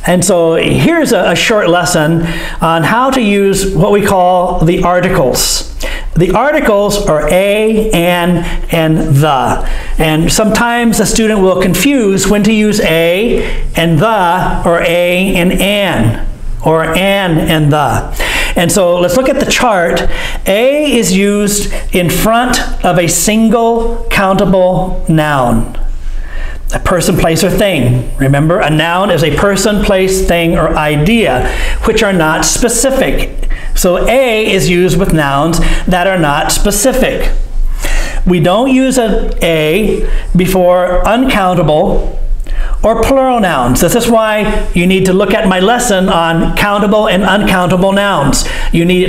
And so here's a short lesson on how to use what we call the articles. The articles are a, and the. And sometimes the student will confuse when to use a and the, or a and an, or an and the. And so let's look at the chart. A is used in front of a single countable noun. A person, place, or thing. Remember, a noun is a person, place, thing, or idea, which are not specific. So A is used with nouns that are not specific. We don't use a before uncountable or plural nouns. This is why you need to look at my lesson on countable and uncountable nouns. You need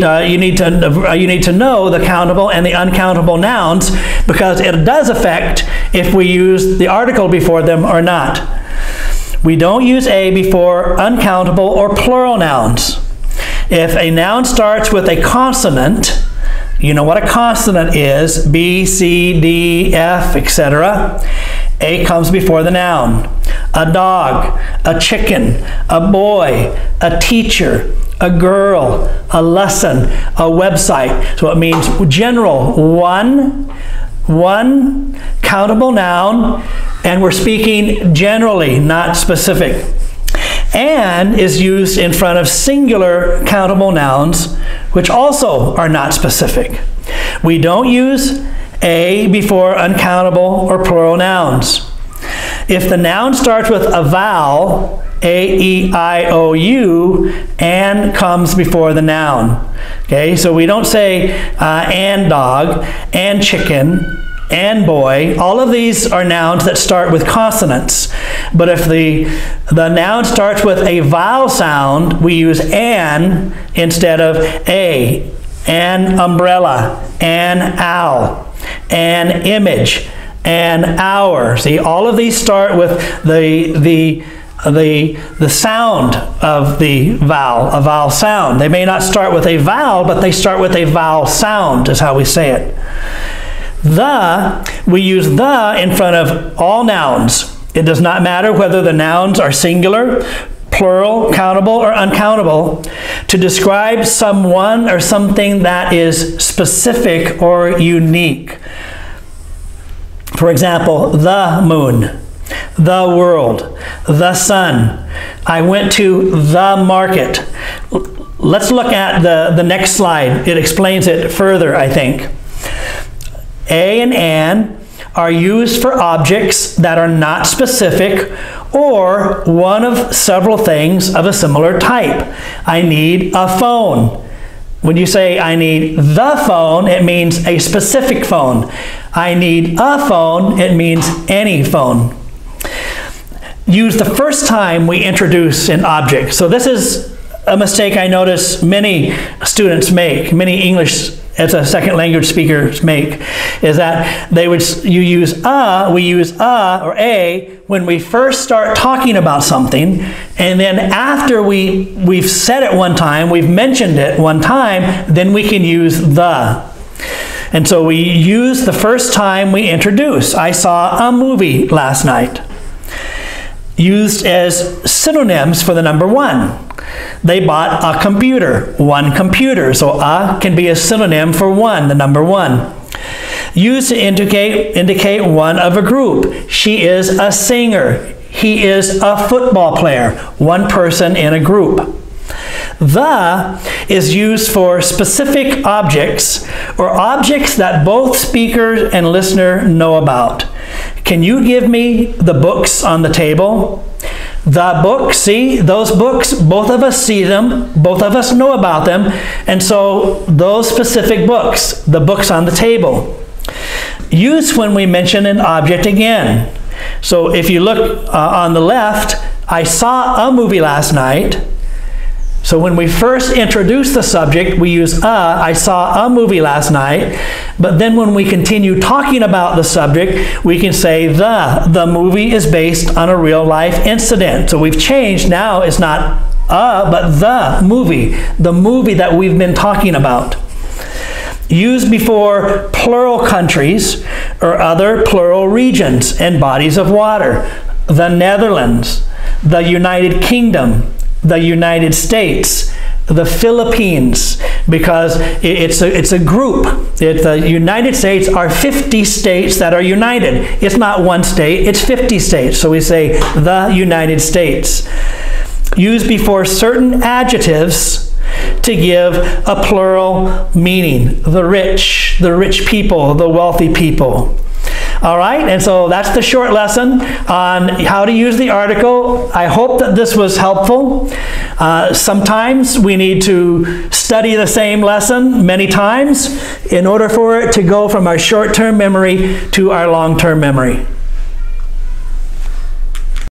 to know the countable and the uncountable nouns, because it does affect if we use the article before them or not. We don't use a before uncountable or plural nouns. If a noun starts with a consonant, you know what a consonant is, B, C, D, F, etc. A comes before the noun. A dog, a chicken, a boy, a teacher, a girl, a lesson, a website. So it means general, one countable noun, and we're speaking generally, not specific. And is used in front of singular countable nouns, which also are not specific. We don't use a before uncountable or plural nouns. If the noun starts with a vowel, A, E, I, O, U, and comes before the noun. Okay, so we don't say and dog, and chicken, and boy. All of these are nouns that start with consonants. But if the noun starts with a vowel sound, we use an instead of a. An umbrella, an owl, an image, an hour. See, all of these start with the sound of the vowel, a vowel sound. They may not start with a vowel, but they start with a vowel sound, is how we say it. We use the in front of all nouns. It does not matter whether the nouns are singular, plural, countable, or uncountable, to describe someone or something that is specific or unique. For example, the moon, the world, the sun. I went to the market. Let's look at the next slide. It explains it further, I think. A and an are used for objects that are not specific or one of several things of a similar type. I need a phone. When you say I need the phone, it means a specific phone. I need a phone, it means any phone. Use the first time we introduce an object. So this is a mistake I notice many students make, many English as a second language speakers make, is that we use a or a when we first start talking about something, and then after we've said it one time, we've mentioned it one time, then we can use the. And so we use the first time we introduce. I saw a movie last night. Used as synonyms for the number one. They bought a computer, one computer. So a can be a synonym for one, the number one. Used to indicate one of a group. She is a singer. He is a football player. One person in a group. The is used for specific objects or objects that both speaker and listener know about. Can you give me the books on the table? The books, see, those books, both of us see them, both of us know about them, and so those specific books, the books on the table. Used when we mention an object again. So if you look on the left, I saw a movie last night. So when we first introduce the subject, we use I saw a movie last night. But then when we continue talking about the subject, we can say the movie is based on a real life incident. So we've changed, now it's not but the movie that we've been talking about. Used before plural countries or other plural regions and bodies of water. the Netherlands, the United Kingdom, the United States, the Philippines, because it's a group. The United States are 50 states that are united. It's not one state, it's 50 states. So we say the United States. Used before certain adjectives to give a plural meaning. The rich people, the wealthy people. All right, and so that's the short lesson on how to use the article. I hope that this was helpful. Sometimes we need to study the same lesson many times in order for it to go from our short-term memory to our long-term memory.